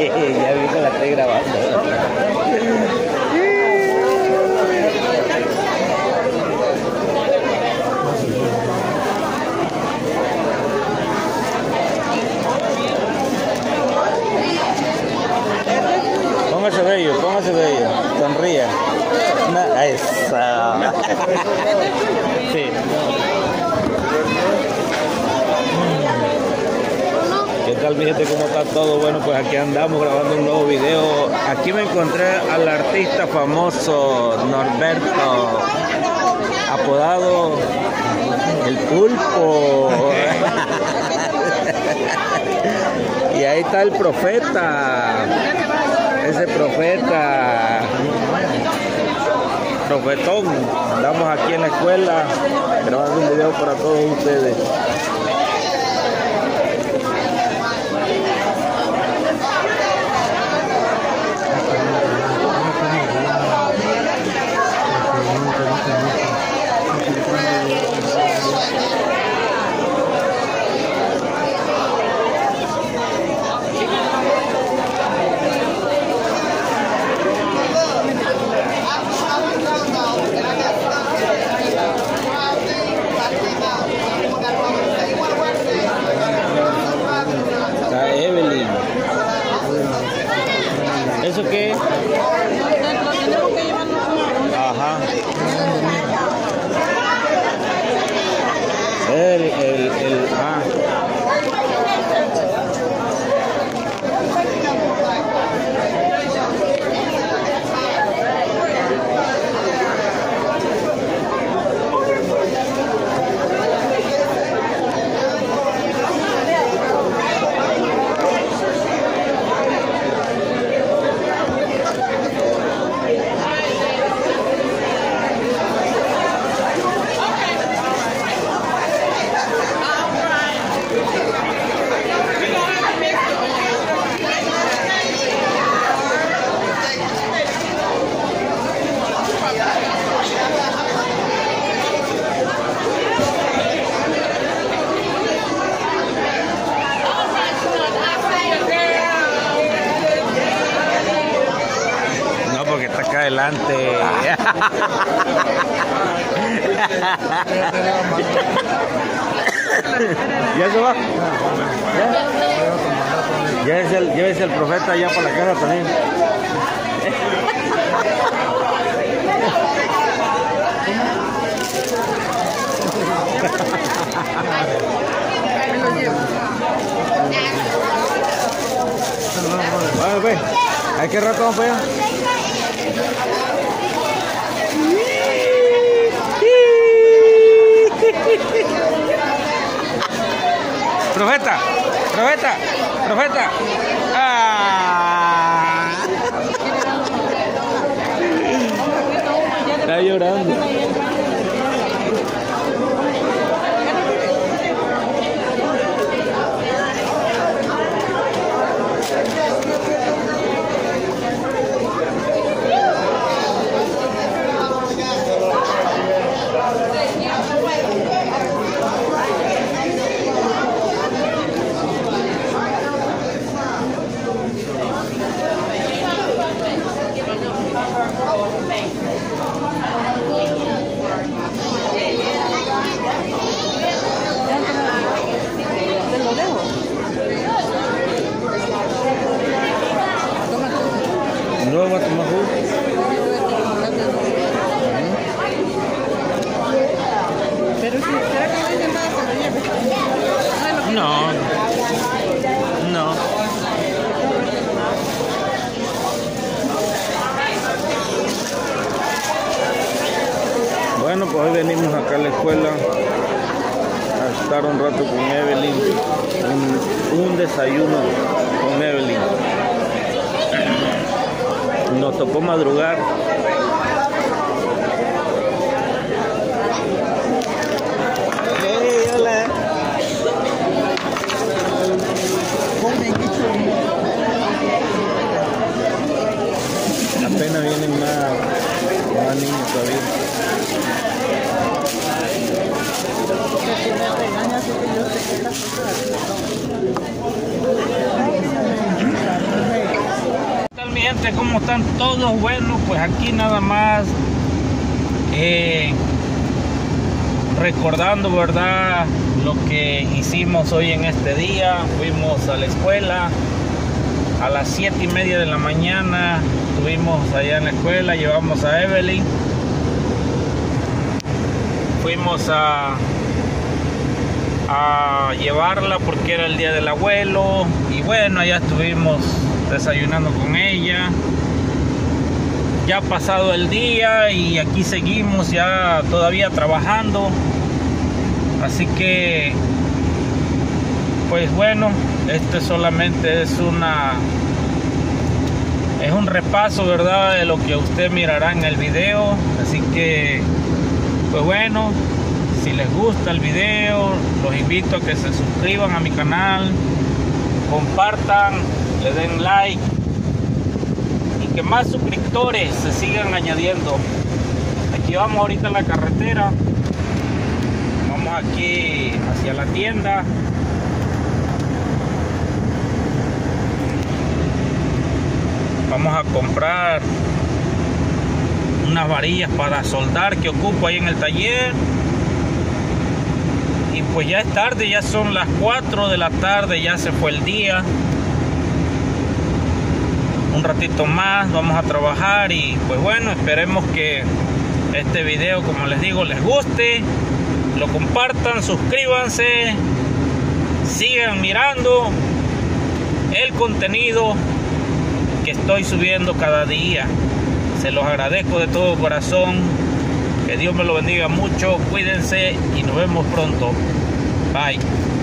Ya vi que la estoy grabando. Póngase bello, sonría. Esa. Sí. ¿Qué tal, mi gente? ¿Cómo está todo? Bueno, pues aquí andamos grabando un nuevo video. Aquí me encontré al artista famoso Norberto, apodado El Pulpo. Y ahí está el profeta. Ese profeta. Profetón. Andamos aquí en la escuela grabando un video para todos ustedes. ¿Eso qué? Ajá. Porque está acá adelante. ¿Ya se va? ¿Ya? Llévese el profeta ya para la casa también. Vale, pues. ¿A qué rato vamos para allá? Profeta, profeta, profeta. ¡Ah! Está llorando. ¿No va a tomar jugo? Pero si será que no dice nada, se lo lleve. No. No. Bueno, pues hoy venimos acá a la escuela a estar un rato con Evelyn, un desayuno con Evelyn. Nos tocó madrugar. Hey, hola. Apenas vienen más niños todavía. gente? ¿Cómo están todos? Bueno, pues aquí nada más recordando, ¿verdad?, lo que hicimos hoy en este día. Fuimos a la escuela a las 7:30 de la mañana. Estuvimos allá en la escuela, llevamos a Evelyn. Fuimos a llevarla porque era el día del abuelo. Y bueno, allá estuvimos desayunando con ella. Ya ha pasado el día y aquí seguimos ya todavía trabajando. Así que, pues bueno, esto solamente es un repaso, ¿verdad?, de lo que usted mirará en el video. Así que, pues bueno, si les gusta el video, los invito a que se suscriban a mi canal, compartan, le den like y que más suscriptores se sigan añadiendo. Aquí vamos ahorita en la carretera. Vamos aquí hacia la tienda. Vamos a comprar unas varillas para soldar que ocupo ahí en el taller. Y pues ya es tarde, ya son las 4 de la tarde, ya se fue el día. Un ratito más vamos a trabajar y pues bueno, esperemos que este video, como les digo, les guste. Lo compartan, suscríbanse, sigan mirando el contenido que estoy subiendo cada día. Se los agradezco de todo corazón. Que Dios me lo bendiga mucho. Cuídense y nos vemos pronto. Bye.